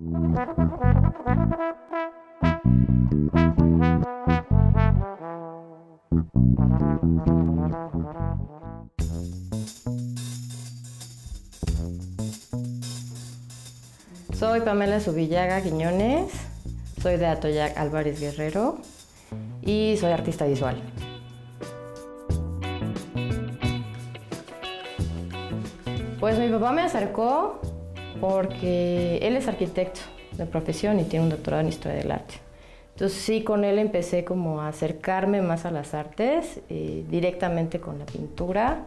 Soy Pamela Zubillaga Quiñones, soy de Atoyac Álvarez Guerrero y soy artista visual. Pues mi papá me acercó porque él es arquitecto de profesión y tiene un doctorado en Historia del Arte. Entonces sí, con él empecé como a acercarme más a las artes, directamente con la pintura.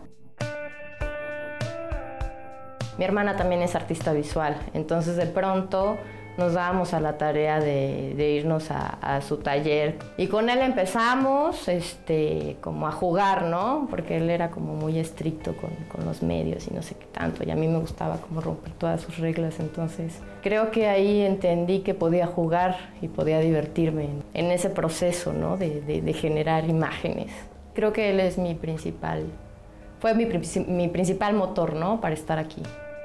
Mi hermana también es artista visual, entonces de pronto nos dábamos a la tarea de irnos a su taller. Y con él empezamos como a jugar, ¿no? Porque él era como muy estricto con los medios y no sé qué tanto, y a mí me gustaba como romper todas sus reglas. Entonces creo que ahí entendí que podía jugar y podía divertirme en ese proceso, ¿no? de generar imágenes. Creo que él es fue mi principal motor, ¿no? Para estar aquí.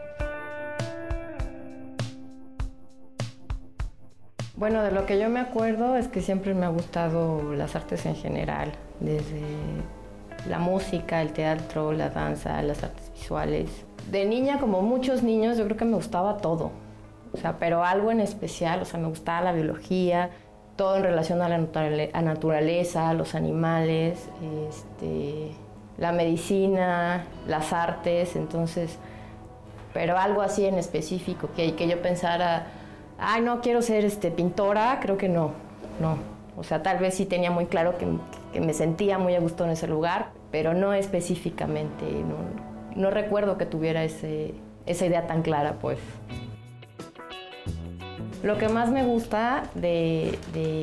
Bueno, de lo que yo me acuerdo es que siempre me ha gustado las artes en general, desde la música, el teatro, la danza, las artes visuales. De niña, como muchos niños, yo creo que me gustaba todo, pero algo en especial, me gustaba la biología, todo en relación a la naturaleza, los animales, la medicina, las artes, entonces, pero algo así en específico, que yo pensara, ay, no quiero ser pintora, creo que no. Tal vez sí tenía muy claro que me sentía muy a gusto en ese lugar, pero no específicamente, no recuerdo que tuviera esa idea tan clara, pues. Lo que más me gusta de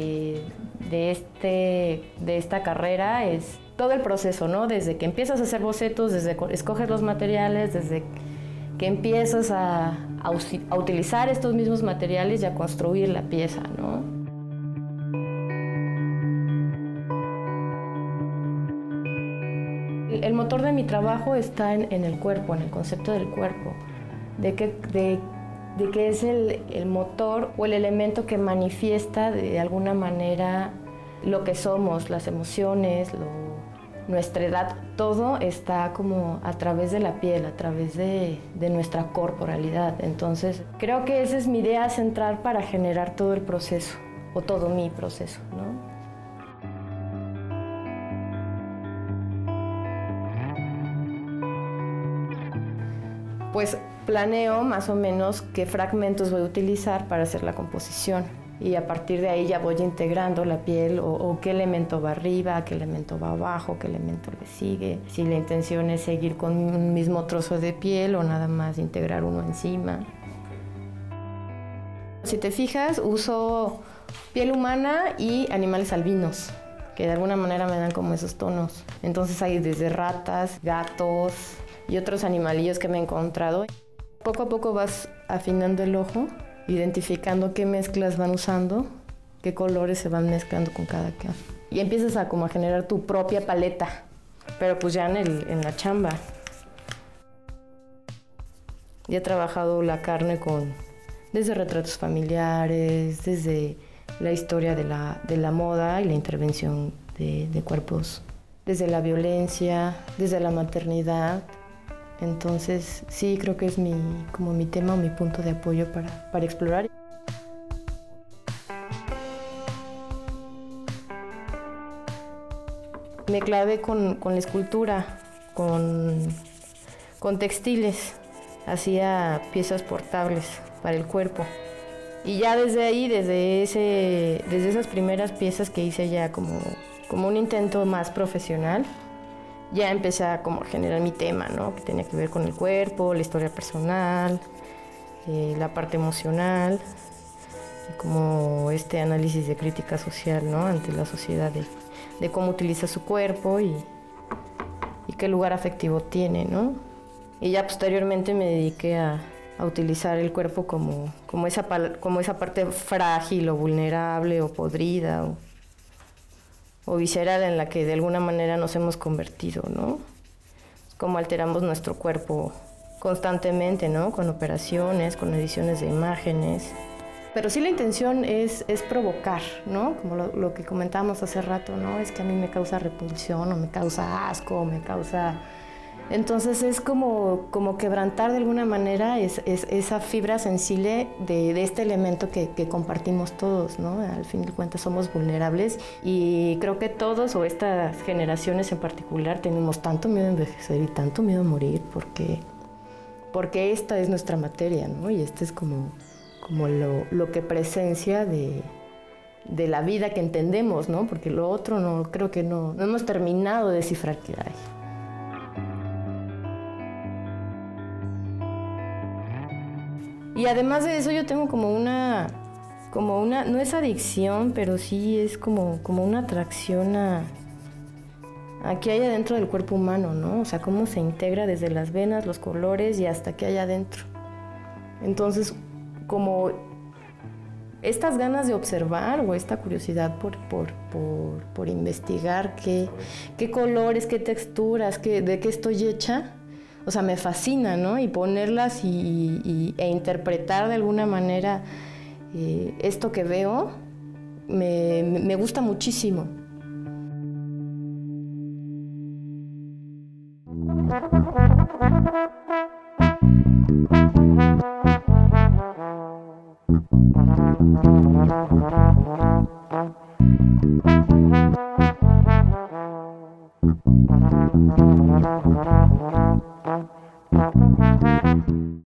esta carrera es todo el proceso, ¿no? Desde que empiezas a hacer bocetos, desde que escoges los materiales, desde que empiezas a utilizar estos mismos materiales y a construir la pieza, ¿no? El motor de mi trabajo está en el cuerpo, en el concepto del cuerpo, de que es el motor o el elemento que manifiesta de alguna manera lo que somos, las emociones, nuestra edad, todo está como a través de la piel, a través de nuestra corporalidad. Entonces, creo que esa es mi idea central para generar todo el proceso, o todo mi proceso, ¿no? Pues planeo más o menos qué fragmentos voy a utilizar para hacer la composición. Y a partir de ahí ya voy integrando la piel o qué elemento va arriba, qué elemento va abajo, qué elemento le sigue. Si la intención es seguir con un mismo trozo de piel o nada más integrar uno encima. Si te fijas, uso piel humana y animales albinos, que de alguna manera me dan como esos tonos. Entonces hay desde ratas, gatos y otros animalillos que me he encontrado. Poco a poco vas afinando el ojo, identificando qué mezclas van usando, qué colores se van mezclando con cada caso. Y empiezas a generar tu propia paleta, pero pues ya en la chamba. Ya he trabajado la carne desde retratos familiares, desde la historia de la moda y la intervención de cuerpos, desde la violencia, desde la maternidad. Entonces, sí, creo que es como mi tema o mi punto de apoyo para explorar. Me clavé con la escultura, con textiles. Hacía piezas portables para el cuerpo. Y ya desde ahí, desde esas primeras piezas que hice ya como un intento más profesional, ya empecé a generar mi tema, ¿no? Que tenía que ver con el cuerpo, la historia personal, la parte emocional, como análisis de crítica social, ¿no? Ante la sociedad de cómo utiliza su cuerpo y qué lugar afectivo tiene, ¿no? Y ya posteriormente me dediqué a utilizar el cuerpo como esa parte frágil o vulnerable o podrida o visceral en la que de alguna manera nos hemos convertido, ¿no? Cómo alteramos nuestro cuerpo constantemente, ¿no? Con operaciones, con ediciones de imágenes, Pero sí la intención es provocar, ¿no? Como lo que comentábamos hace rato, ¿no? Es que a mí me causa repulsión o me causa asco o me causa... Entonces es como quebrantar de alguna manera esa fibra sensible de este elemento que compartimos todos, ¿no? Al fin de cuentas somos vulnerables y creo que todos, o estas generaciones en particular, tenemos tanto miedo a envejecer y tanto miedo a morir porque esta es nuestra materia, ¿no? Y este es como lo que presencia de la vida que entendemos, ¿no? Porque lo otro creo que no hemos terminado de descifrar qué hay. Y además de eso yo tengo como una, no es adicción, pero sí es como una atracción a qué hay adentro del cuerpo humano, ¿no? O sea, cómo se integra desde las venas, los colores y hasta qué hay adentro. Entonces, como estas ganas de observar o esta curiosidad por investigar qué colores, qué texturas, de qué estoy hecha, o sea, me fascina, ¿no? Y ponerlas e interpretar de alguna manera esto que veo, me gusta muchísimo.